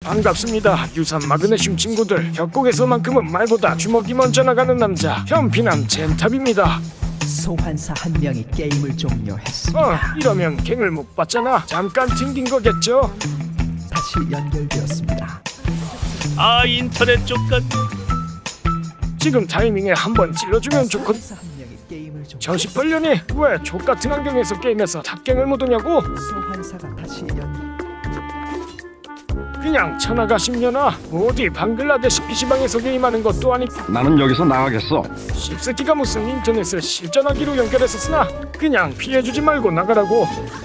반갑습니다. 유산 마그네슘 친구들. 격곡에서만큼은 말보다 주먹이 먼저 나가는 남자 현피남 젠탑입니다. 소환사 한 명이 게임을 종료했습니다. 이러면 갱을 못 받잖아. 잠깐 튕긴 거겠죠? 다시 연결되었습니다. 아, 인터넷 쪽간. 지금 타이밍에 한번 찔러주면 좋거든. 소환사 한 명이 게임을 저 18년이 왜 족같은 환경에서 게임에서 탑갱을 못 오냐고? 소환사가 다시 그냥 천하가 10년아. 어디 방글라데시 PC방에서 게임하는 것도 아니고. 나는 여기서 나가겠어. 씹새끼가 무슨 인터넷을 실전하기로 연결했었으나 그냥 피해주지 말고 나가라고.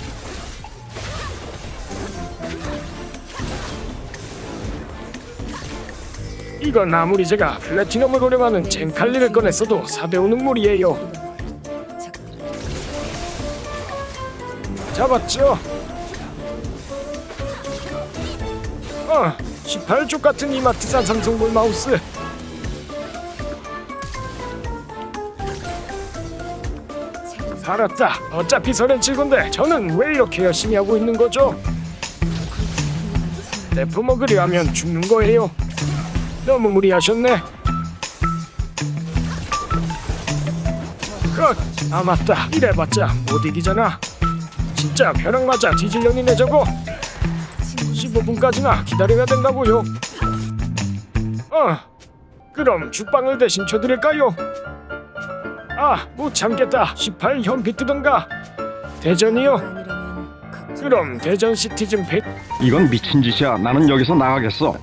이건 아무리 제가 플래티넘을 오려하는 젠칼리를 꺼냈어도 4대5는 무리예요. 잡았죠? 18쪽 같은 이마트산 삼성볼 마우스. 살았다. 어차피 설엔 칠건데 저는 왜 이렇게 열심히 하고 있는 거죠? 대포 먹으려 하면 죽는 거예요. 너무 무리하셨네. 아 맞다. 이래봤자 못 이기잖아. 진짜 벼락 맞아 뒤질려니네 저거. 15분까지나 기다려야 된다고요. 그럼 죽방을 대신 쳐드릴까요? 못 참겠다. 18 현피 뜨던가. 대전이요? 그럼 대전 시티즌 100. 이건 미친 짓이야. 나는 여기서 나가겠어.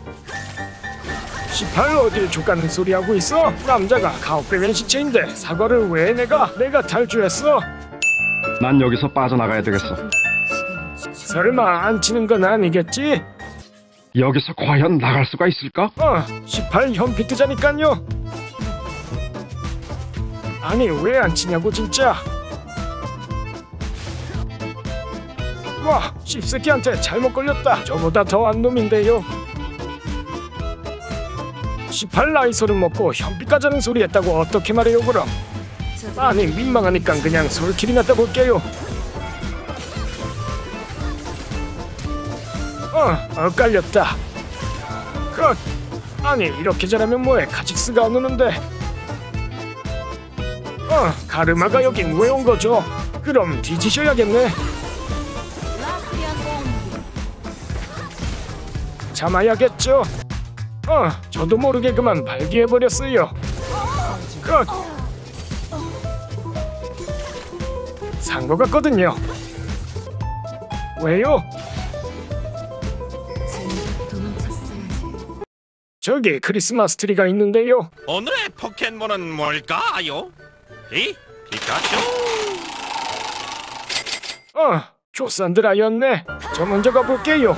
18 어딜 족가는 소리 하고 있어? 남자가 가혹배변 시체인데 사과를 왜 내가 탈주했어? 난 여기서 빠져나가야 되겠어. 설마 안 치는 건 아니겠지? 여기서 과연 나갈 수가 있을까? 18 현피 뜨자니깐요. 아니 왜 안 치냐고 진짜. 와 씹새끼한테 잘못 걸렸다. 저보다 더한 놈인데요. 18 라이솔은 먹고 현피 까자는 소리 했다고 어떻게 말해요 그럼? 아니 민망하니까 그냥 솔킬이나 떠볼게요. 엇갈렸다. 아니 이렇게 잘하면 뭐해. 카직스가 안 오는데. 가르마가 여긴 왜 온 거죠? 그럼 뒤지셔야겠네. 참아야겠죠. 저도 모르게 그만 발기해버렸어요. 산 거 같거든요. 왜요? 저기 크리스마스 트리가 있는데요. 오늘의 포켓몬은 뭘까요? 피카츄. 조산드라였네. 저 먼저 가볼게요.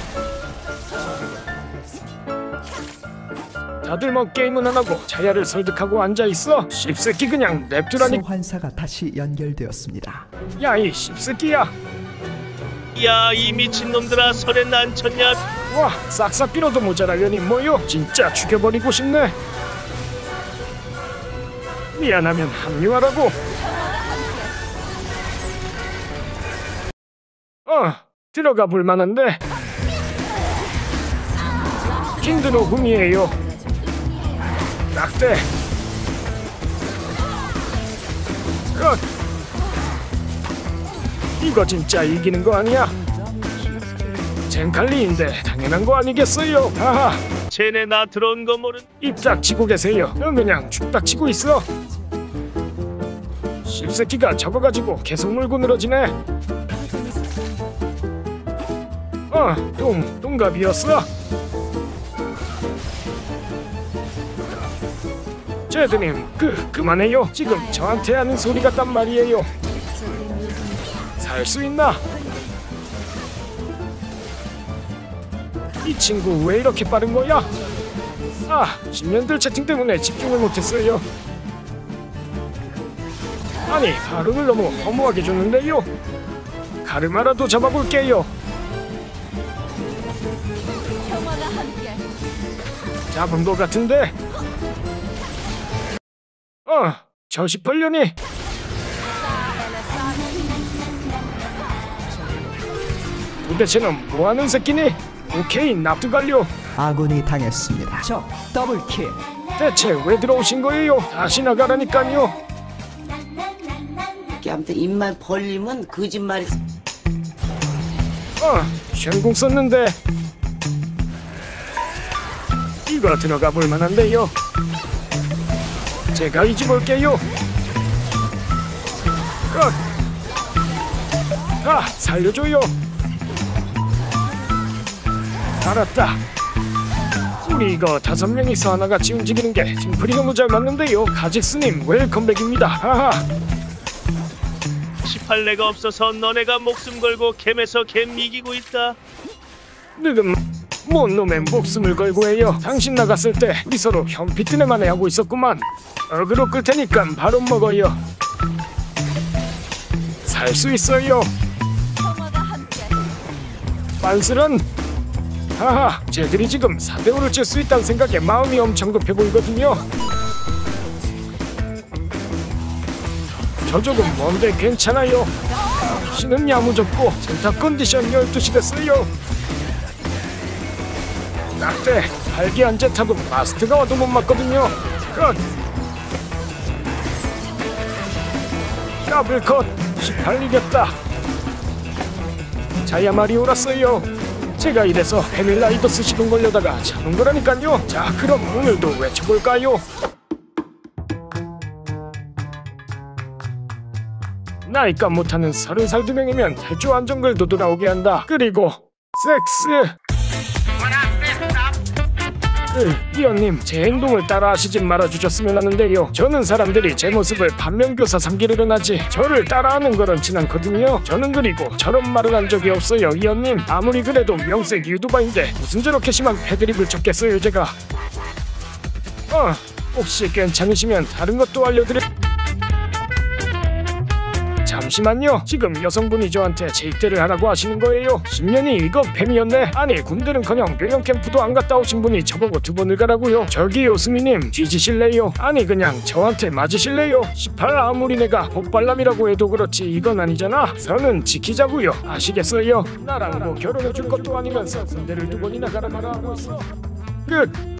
다들 뭐 게임은 안 하고 자야를 설득하고 앉아있어? 씹새끼 그냥 냅두라니. 소환사가 다시 연결되었습니다. 야 이 씹새끼야. 야, 이 미친놈들아, 설엔 안 쳤냐? 와 싹싹 빌어도 모자라려니 뭐요? 진짜 죽여버리고 싶네. 미안하면 합류하라고. 들어가 볼만한데. 킹드로 hum이에요. 낙대. 이거 진짜 이기는 거 아니야? 젠칼리인데 당연한 거 아니겠어요? 하하. 쟤네 나 들어온 거 모른. 입 닥치고 계세요. 그냥 죽 닥치고 있어. 씹새끼가 적어가지고 계속 물고 늘어지네. 동갑이었어. 제드님 그만해요. 지금 저한테 하는 소리 같단 말이에요. 살 수 있나? 이 친구 왜 이렇게 빠른 거야? 10년들 채팅 때문에 집중을 못했어요. 아니 바론을 너무 허무하게 줬는데요. 가르마라도 잡아볼게요. 잡은 것 같은데. 저 18년이. 도대체 넌 뭐하는 새끼니? 오케이, 납득 완료. 아군이 당했습니다. 적 더블킬. 대체 왜 들어오신 거예요? 다시 나가라니까요. 이렇게 아무튼 입만 벌리면 거짓말이. 쉔궁 썼는데 이거 들어가 볼 만한데요. 제가 이집을게요. 살려줘요. 알았다. 우리 이거 5명이서 하나같이 움직이는 게 팀플이 너무 잘 맞는데요. 가직스님 웰컴백입니다. 하하. 18레가 없어서 너네가 목숨 걸고 캠에서 캠 이기고 있다. 늙은 뭔 놈의 목숨을 걸고 해요. 당신 나갔을 때 우리 서로 현피트네만에 하고 있었구만. 어그로 끌 테니까 바로 먹어요. 살 수 있어요. 빤스런. 하하, 쟤들이 지금 4대5를 칠 수 있다는 생각에 마음이 엄청 급해 보이거든요. 저 조금 먼데 괜찮아요. 신은 야무졌고 센터 컨디션 12시 됐어요. 낙대, 발기한 제탑은 마스트가 와도 못 맞거든요. 컷. 더블 컷. 18 이겼다. 자야 말이 옳았어요. 제가 이래서 헤밀라이더스 시동 걸려다가 잡은 거라니까요. 자, 그럼 오늘도 외쳐볼까요? 나이가 못하는 30살 2명이면 태조 안정글도 돌아오게 한다. 그리고 섹스. 이언님, 제 행동을 따라하시지 말아주셨으면 하는데요. 저는 사람들이 제 모습을 반면교사 삼기를 하지 저를 따라하는 건 옳진 않거든요. 저는 그리고 저런 말을 한 적이 없어요. 이언님, 아무리 그래도 명색 유튜버인데 무슨 저렇게 심한 패드립을 쳤겠어요 제가. 혹시 괜찮으시면 다른 것도 알려드릴... 잠시만요. 지금 여성분이 저한테 제 입대를 하라고 하시는 거예요. 10년이 이거 뱀이었네. 아니, 군대는커녕 교령 캠프도 안 갔다 오신 분이 저보고 2번을 가라고요. 저기요 스미님, 뒤지실래요? 아니 그냥 저한테 맞으실래요? 18 아무리 내가 복발남이라고 해도 그렇지 이건 아니잖아. 선은 지키자고요. 아시겠어요? 나랑 뭐 결혼해줄 것도 아니면서 군대를 2번이나 가라 하고 있어. 끝.